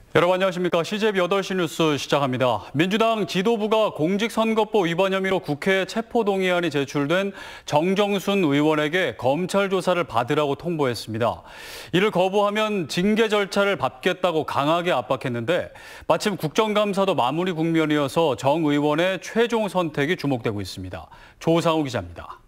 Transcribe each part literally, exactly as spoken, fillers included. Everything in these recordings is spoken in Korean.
여러분 안녕하십니까. 씨제이비 여덟 시 뉴스 시작합니다. 민주당 지도부가 공직선거법 위반 혐의로 국회에 체포동의안이 제출된 정정순 의원에게 검찰 조사를 받으라고 통보했습니다. 이를 거부하면 징계 절차를 밟겠다고 강하게 압박했는데 마침 국정감사도 마무리 국면이어서 정 의원의 최종 선택이 주목되고 있습니다. 조상우 기자입니다.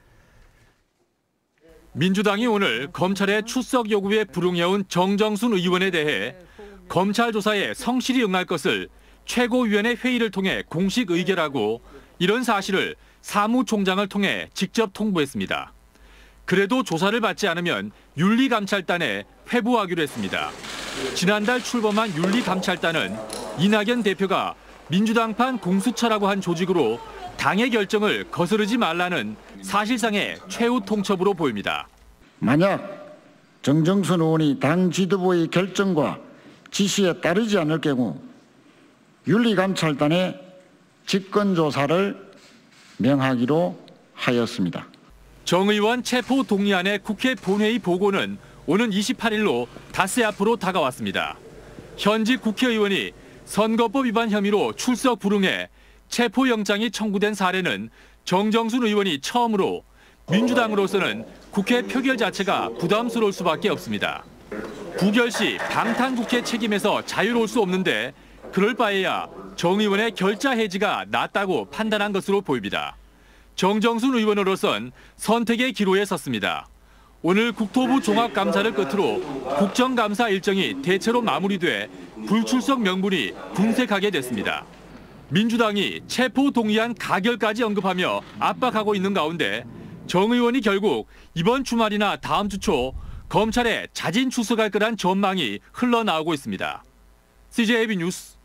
민주당이 오늘 검찰의 출석 요구에 불응해온 정정순 의원에 대해 검찰 조사에 성실히 응할 것을 최고위원회 회의를 통해 공식 의결하고 이런 사실을 사무총장을 통해 직접 통보했습니다. 그래도 조사를 받지 않으면 윤리감찰단에 회부하기로 했습니다. 지난달 출범한 윤리감찰단은 이낙연 대표가 민주당판 공수처라고 한 조직으로 당의 결정을 거스르지 말라는 사실상의 최후 통첩으로 보입니다. 만약 정정순 의원이 당 지도부의 결정과 지시에 따르지 않을 경우 윤리감찰단에 직권조사를 명하기로 하였습니다. 정 의원 체포 동의안의 국회 본회의 보고는 오는 이십팔 일로 닷새 앞으로 다가왔습니다. 현직 국회의원이 선거법 위반 혐의로 출석 불응해 체포영장이 청구된 사례는 정정순 의원이 처음으로 민주당으로서는 국회 표결 자체가 부담스러울 수밖에 없습니다. 부결 시 방탄국회 책임에서 자유로울 수 없는데 그럴 바에야 정 의원의 결자 해지가 낫다고 판단한 것으로 보입니다. 정정순 의원으로선 선택의 기로에 섰습니다. 오늘 국토부 종합감사를 끝으로 국정감사 일정이 대체로 마무리돼 불출석 명분이 궁색하게 됐습니다. 민주당이 체포 동의안 가결까지 언급하며 압박하고 있는 가운데 정 의원이 결국 이번 주말이나 다음 주 초 검찰에 자진 출석할 거란 전망이 흘러나오고 있습니다. 씨제이비 뉴스